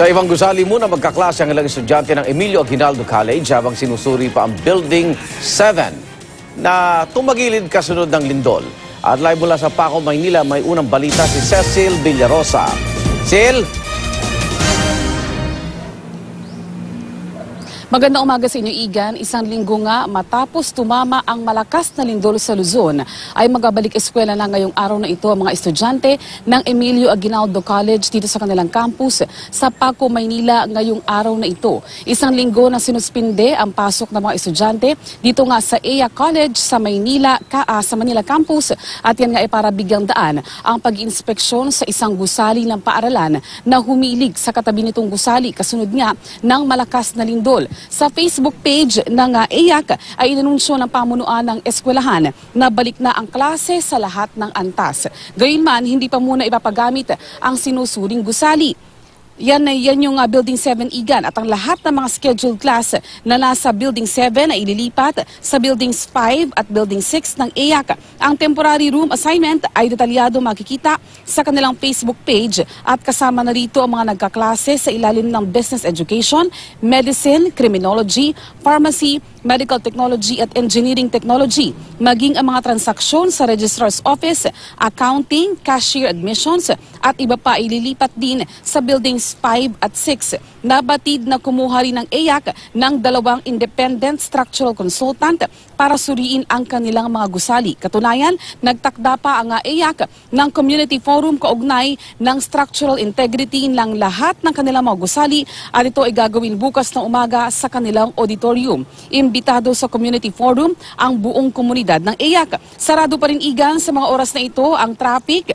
Sa ibang gusali muna magkaklase ang ilang estudyante ng Emilio Aguinaldo College habang sinusuri pa ang Building 7 na tumagilid kasunod ng lindol. At live mula sa Paco, Maynila, may unang balita si Cecil Villarosa. Cecil? Magandang umaga sa inyo, Igan. Isang linggo nga matapos tumama ang malakas na lindol sa Luzon, ay magabalik eskwela na ngayong araw na ito ang mga estudyante ng Emilio Aguinaldo College dito sa kanilang campus sa Paco, Maynila ngayong araw na ito. Isang linggo na sinuspinde ang pasok ng mga estudyante dito nga sa EA College sa Manila campus, at yan nga ay para bigyang daan ang pag-inspeksyon sa isang gusali ng paaralan na humilig sa katabi nitong gusali kasunod nga ng malakas na lindol. Sa Facebook page ng EAC ay inanunsyo ng pamunuan ng eskwelahan na balik na ang klase sa lahat ng antas. Gayunman, hindi pa muna ipapagamit ang sinusuring gusali. Yan yung Building 7, Igan, at ang lahat ng mga scheduled class na nasa Building 7 ay ililipat sa Buildings 5 at Building 6 ng EAC. Ang temporary room assignment ay detalyado makikita sa kanilang Facebook page at kasama na rito ang mga nagkaklase sa ilalim ng Business Education, Medicine, Criminology, Pharmacy, Medical Technology at Engineering Technology, maging ang mga transaksyon sa Registrar's Office, Accounting, Cashier Admissions at iba pa ililipat din sa Buildings 5 at 6. Nabatid na kumuha rin ng EAC ng 2 independent structural consultant para suriin ang kanilang mga gusali. Katunayan, nagtakda pa ang EAC ng community forum kaugnay ng structural integrity ng lahat ng kanilang mga gusali, at ito ay gagawin bukas na umaga sa kanilang auditorium. Imbitado sa community forum ang buong komunidad ng EAC. Sarado pa rin, Igan, sa mga oras na ito ang traffic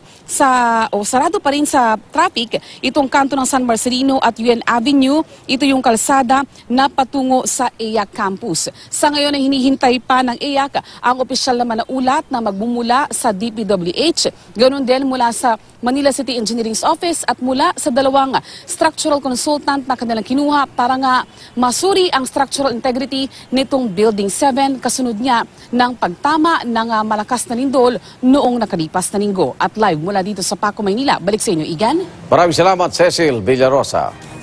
sarado pa rin sa traffic itong kanto ng San Marcelino at UN Avenue. Ito yung kalsada na patungo sa EAC campus. Sa ngayon ay hinihintay pa ng EAC ang opisyal naman na ulat na magmumula sa DPWH, ganoon din mula sa Manila City Engineering's Office at mula sa 2 structural consultant na kanilang kinuha para nga masuri ang structural integrity nitong Building 7 kasunod niya ng pagtama ng malakas na lindol noong nakalipas na linggo. At live mula dito sa Paco, Maynila, balik sa inyo, Igan. Maraming salamat, Cecil Villarosa.